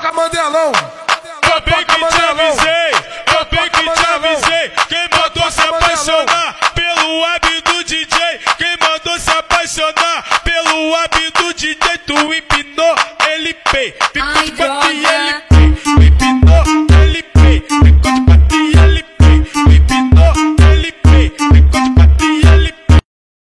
Toca Mandelão. Eu bem que te avisei, eu bem que te avisei. Quem mandou se apaixonar pelo web do DJ? Quem mandou se apaixonar pelo web do DJ? Tu empinou, ele pei, ficou de quatro e ele pei. Empinou, ele pei, ficou de quatro e ele pei. Empinou, ele pei, ficou de quatro e ele pei.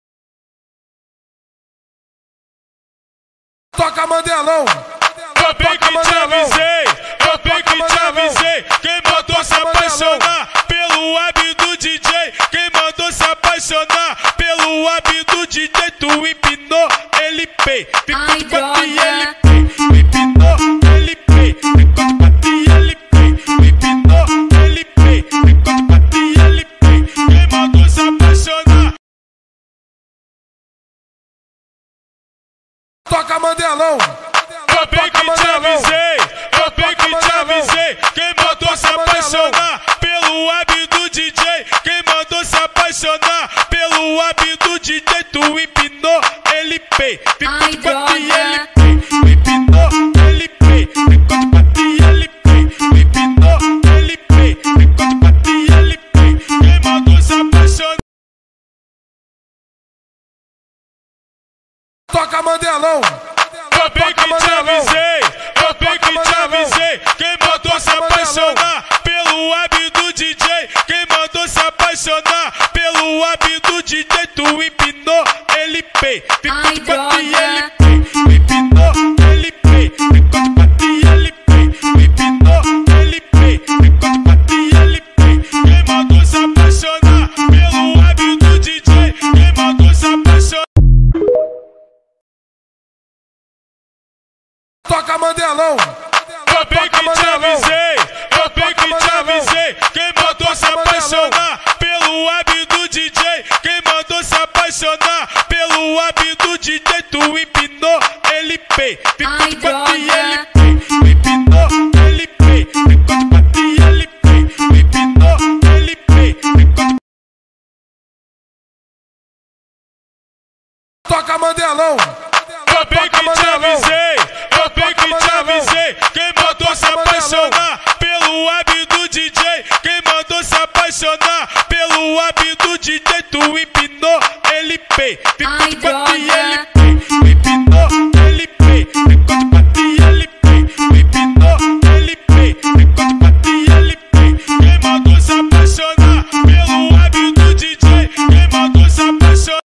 Toca Mandelão. Eu bem que te avisei, eu bem que te avisei. Quem mandou se apaixonar pelo web do DJ? Quem mandou se apaixonar pelo web do DJ? Tu empinou, ele pei, ficou de quatro e ele pei. Empinou, ele pei, ficou de quatro e ele pei. Empinou, ele pei, ficou de quatro e ele pei. Quem mandou se apaixonar? Toca Mandelão. Eu bem que te avisei, eu bem que te avisei. Quem mandou se apaixonar pelo web do DJ? Quem mandou se apaixonar pelo web do DJ? Tu empinou, ele pei, ficou de quatro e ele pei. Empinou, ele pei, ficou de quatro e ele pei. Empinou, ele pei, ficou de quatro e ele pei. Quem mandou se apaixonar? Toca Mandelão. Eu bem que te avisei, eu bem que te avisei. Quem mandou se apaixonar pelo web do DJ? Quem mandou se apaixonar pelo web do DJ? Tu empinou, ele pei, ficou de quatro e ele pei. Empinou, ele pei, ficou de quatro e ele pei. Empinou, ele pei, ficou de quatro e ele pei. Quem mandou se apaixonar pelo web do DJ? Quem mandou se apaixonar? Toca Mandelão. Eu bem que te avisei, eu bem que te avisei. Quem mandou se apaixonar pelo web do DJ? Quem mandou se apaixonar pelo web do DJ? Tu empinou, ele pei, ficou de quatro e ele pei. Empinou, ele pei, ficou de quatro e ele pei. Empinou, ele pei, ficou de... Toca Mandelão. Eu bem que te avisei, eu bem que te avisei. Quem mandou se apaixonar pelo web do DJ? Quem mandou se apaixonar pelo web do DJ? Tu empinou, ele pei, ficou de quatro e ele pei. Empinou, ele pei, ficou de quatro e ele pei. Empinou, ele pei, ficou de quatro e ele pei. Quem mandou se apaixonar pelo web do DJ? Quem mandou se apaixonar?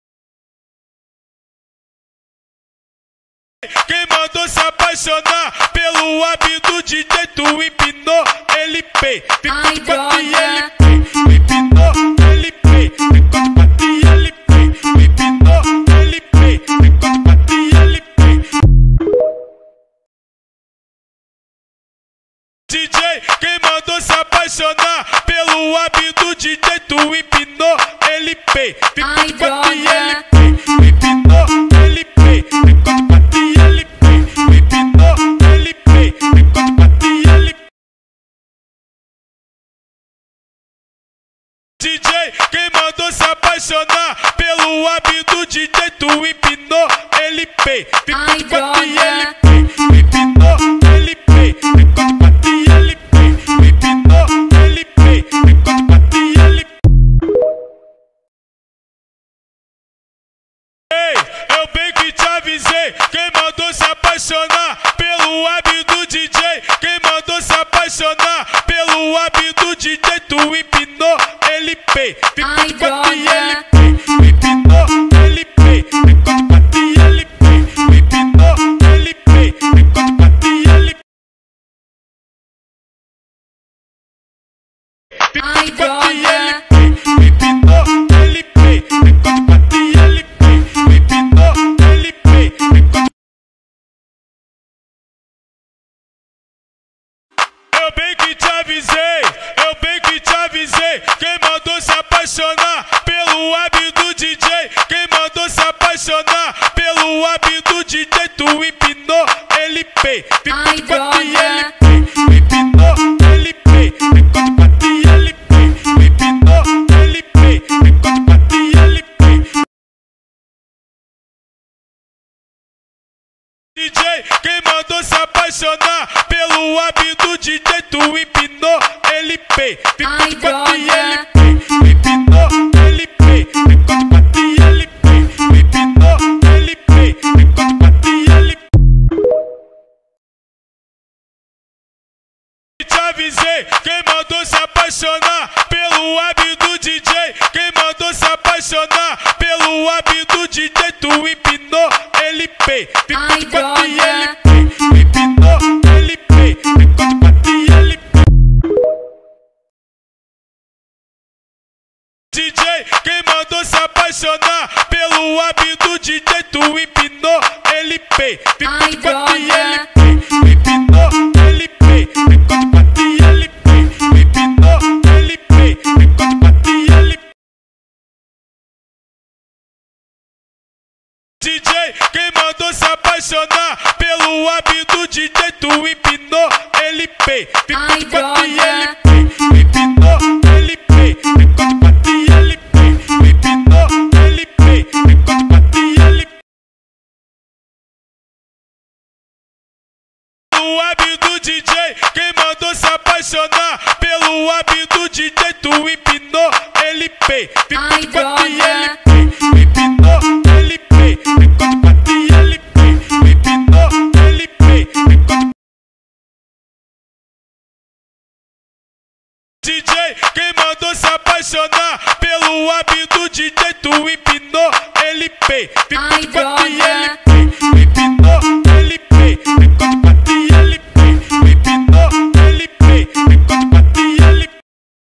Quem mandou se apaixonar pelo web do DJ? Tu empinou, ele pei, ficou de quatro e ele pei. Empinou, ele pei, ficou de quatro e ele pei. Empinou, ele pei, ficou de quatro e ele pei. DJ, quem mandou se apaixonar pelo web do DJ? Tu empinou, ele pei, ficou de quatro e ele pei. Empinou, ele pei, ficou de quatro e ele pei. Empinou, ele pei, ficou de quatro e ele pei. DJ, quem mandou se apaixonar pelo web do DJ? Tu empinou, ele pei, ficou de quatro e ele pei. Empinou, ele pei, ficou de quatro e ele pei. Empinou, ele pei, ficou de quatro e ele pei. Eu bem que te avisei. Quem mandou se apaixonar pelo web do DJ? Quem mandou se apaixonar pelo web do DJ? Tu empinou, ele pei, ficou de quatro e ele pei. Empinou, ele pei, ficou de quatro e ele pei. Empinou, ele pei, ficou de quatro e ele pei. Ficou de quatro e ele pei. Empinou, ele pei, ficou de quatro e ele pei. Empinou, ele pei, ficou de... Eu bem que te avisei, eu bem que te avisei. Quem mandou se apaixonar pelo web do DJ? Quem mandou se apaixonar pelo web do DJ? Tu empinou, ele pei, ficou de quatro e ele pei. Empinou, ele pei, ficou de quatro e ele pei. Empinou, ele pei, ficou de quatro e ele pei. DJ, quem mandou se apaixonar pelo pelo hábito do DJ, tu empinou, ele pei. Ficou de quatro e ele pei. Empinou, ele pei. Ficou de quatro e ele pei. Empinou, ele pei. Ficou de quatro e ele pei. Te avisei, quem mandou se apaixonar pelo hábito do DJ. Quem mandou se apaixonar pelo hábito do DJ, tu empinou, ele pei. Ficou de quatro e ele pei. Empinou, ele pei. Ficou de quatro e ele pei. DJ, quem mandou se apaixonar pelo hábito do DJ, tu empinou, ele pei. Ficou de quatro e ele pei. Empinou, ele pei. Ficou de quatro e ele pei. Empinou, ele pei. Ficou de quatro e ele pei. DJ, quem mandou se apaixonar pelo hábito do DJ, tu empinou, ele pei. Ficou de quatro e ele pei. Empinou, ele pei. Ficou de quatro e ele pei. Empinou, ele pei. Ficou de quatro e ele pei. O hábito do DJ, quem mandou se apaixonar pelo hábito do DJ, tu empinou, ele pei. Ficou de quatro e ele pei. Empinou, ele pei. Ficou de quatro e ele pei. Empinou, ele pei. Ficou de... DJ, quem mandou se apaixonar pelo hábito do DJ, tu empinou, ele pei. Ficou de quatro e ele pei. Empinou, ele pei. Ficou de quatro e ele pei. Empinou, ele pei. Ficou de quatro e ele pei.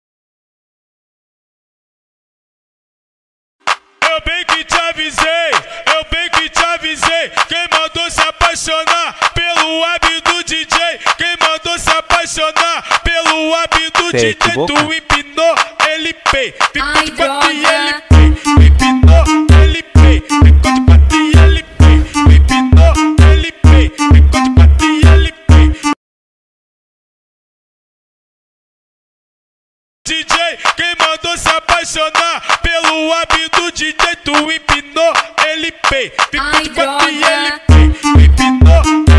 Eu bem que te avisei, eu bem que te avisei. Quem mandou se apaixonar pelo hábito do DJ. Quem mandou se apaixonar pelo hábito do DJ, tu empinou, ele pei. Ficou de quatro e ele pei. Empinou, ele pei. Ficou de quatro e ele pei. Empinou, ele pei. Ficou de quatro e ele pei. DJ, quem mandou se apaixonar pelo hábito do DJ, tu empinou, ele pei. Ficou de quatro e ele pei. Empinou.